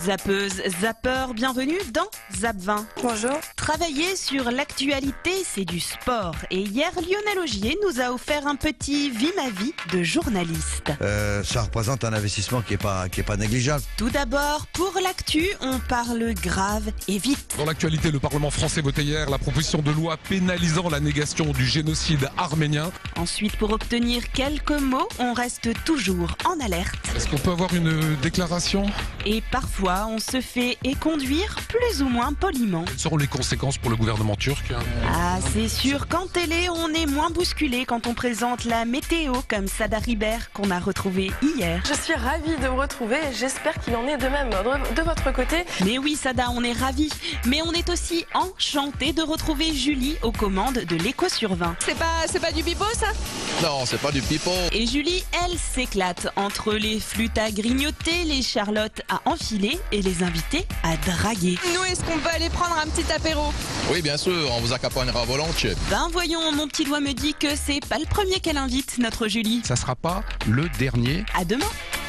Zappeuse, zappeur, bienvenue dans Zap 20. Bonjour. Travailler sur l'actualité, c'est du sport. Et hier, Lionel Augier nous a offert un petit vie ma vie de journaliste. Ça représente un investissement qui est pas négligeable. Tout d'abord, pour l'actu, on parle grave et vite. Dans l'actualité, le Parlement français votait hier la proposition de loi pénalisant la négation du génocide arménien. Ensuite, pour obtenir quelques mots, on reste toujours en alerte. Est-ce qu'on peut avoir une déclaration ? Et parfois, on se fait éconduire plus ou moins poliment. Quelles seront les conséquences pour le gouvernement turc ? Ah, c'est sûr qu'en télé, on est moins bousculé quand on présente la météo comme Sada Ribert qu'on a retrouvé hier. Je suis ravie de vous retrouver et j'espère qu'il en est de même de votre côté. Mais oui, Sada, on est ravis. Mais on est aussi enchanté de retrouver Julie aux commandes de l'Écho sur 20. C'est pas du pipeau, ça? Non, c'est pas du pipeau. Et Julie, elle s'éclate entre les flûtes à grignoter, les charlottes à enfiler et les invités à draguer. Nous, est-ce qu'on peut aller prendre un petit apéro? Oui, bien sûr, on vous accompagnera volontiers. Ben voyons, mon petit doigt me dit que c'est pas le premier qu'elle invite, notre Julie. Ça sera pas le dernier. À demain.